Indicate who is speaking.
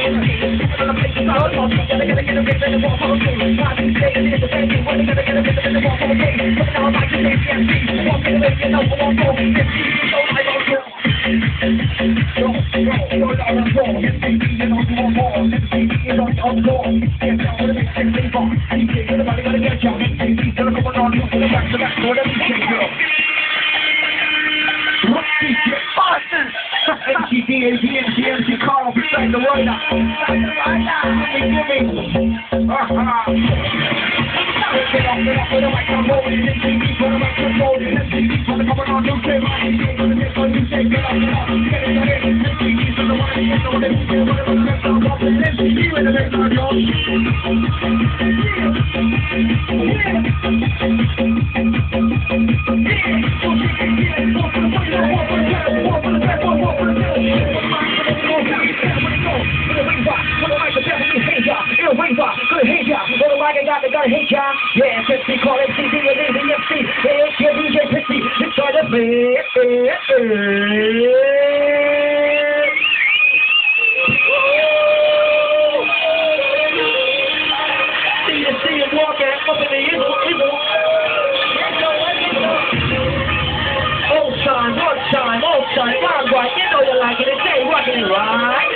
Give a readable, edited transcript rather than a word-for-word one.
Speaker 1: MCD, Carl, beside the rider. Yeah, 50 call it CD, it is the MC. It's your DJ Pixie. It's trying to be. See it walking up in the evil. Old time, old time, old time. Right, you know you like it. It's rocking it right.